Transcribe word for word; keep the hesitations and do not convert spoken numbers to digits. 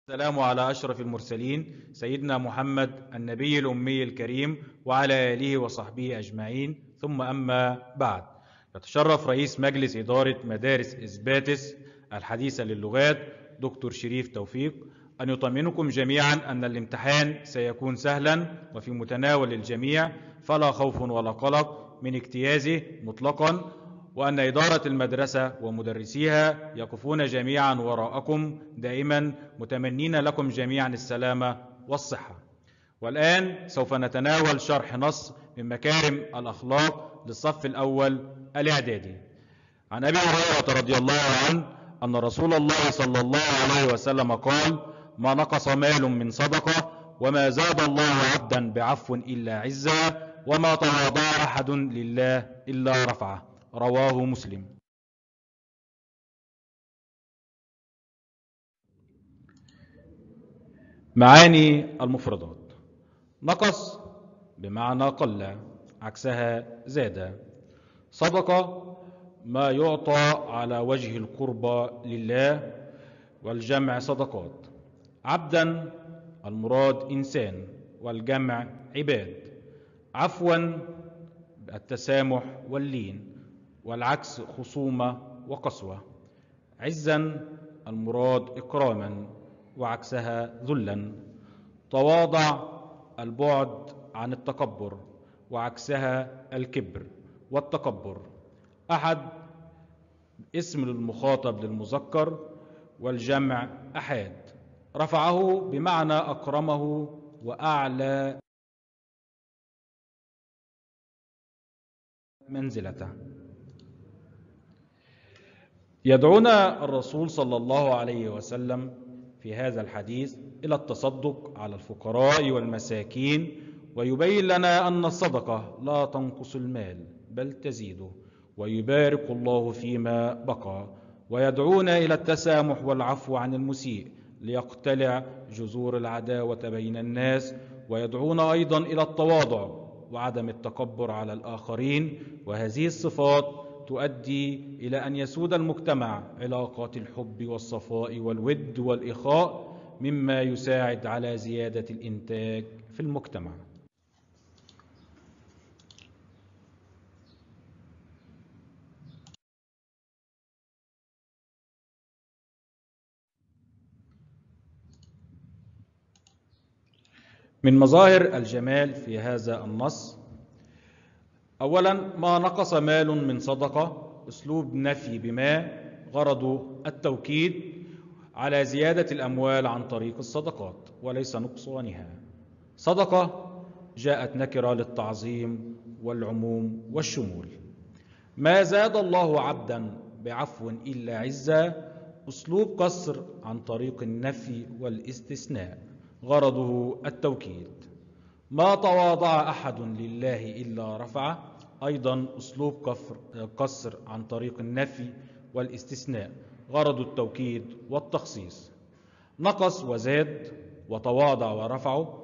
السلام على أشرف المرسلين سيدنا محمد النبي الأمي الكريم وعلى آله وصحبه أجمعين، ثم أما بعد. يتشرف رئيس مجلس إدارة مدارس إسباتس الحديثة للغات دكتور شريف توفيق أن يطمئنكم جميعا أن الامتحان سيكون سهلا وفي متناول الجميع، فلا خوف ولا قلق من اجتيازه مطلقا، وأن إدارة المدرسة ومدرسيها يقفون جميعا وراءكم دائما متمنين لكم جميعا السلامة والصحة. والآن سوف نتناول شرح نص من مكارم الأخلاق للصف الأول الإعدادي. عن أبي هريرة رضي الله عنه أن رسول الله صلى الله عليه وسلم قال: ما نقص مال من صدقة، وما زاد الله عبدا بعفو إلا عزا، وما تواضع أحد لله إلا رفعه. رواه مسلم. معاني المفردات: نقص بمعنى قل، عكسها زاد. صدقة ما يعطى على وجه القربى لله، والجمع صدقات. عبدا المراد إنسان، والجمع عباد. عفوا التسامح واللين، والعكس خصومة وقسوة. عزا المراد إكراما، وعكسها ذلا. تواضع البعد عن التكبر، وعكسها الكبر والتكبر. أحد اسم للمخاطب للمذكر، والجمع أحاد. رفعه بمعنى أكرمه وأعلى منزلته. يدعونا الرسول صلى الله عليه وسلم في هذا الحديث إلى التصدق على الفقراء والمساكين، ويبين لنا أن الصدقة لا تنقص المال بل تزيده، ويبارك الله فيما بقى. ويدعونا إلى التسامح والعفو عن المسيء ليقتلع جذور العداوة بين الناس. ويدعونا أيضا إلى التواضع وعدم التكبر على الآخرين، وهذه الصفات تؤدي إلى أن يسود المجتمع علاقات الحب والصفاء والود والإخاء، مما يساعد على زيادة الإنتاج في المجتمع. من مظاهر الجمال في هذا النص: أولا، ما نقص مال من صدقة، أسلوب نفي بما غرض التوكيد على زيادة الأموال عن طريق الصدقات وليس نقصانها. صدقة جاءت نكرة للتعظيم والعموم والشمول. ما زاد الله عبدا بعفو إلا عزا، أسلوب قصر عن طريق النفي والاستثناء، غرضه التوكيد. ما تواضع أحد لله إلا رفعه، أيضا أسلوب قصر عن طريق النفي والاستثناء، غرض التوكيد والتخصيص. نقص وزاد وتواضع ورفعه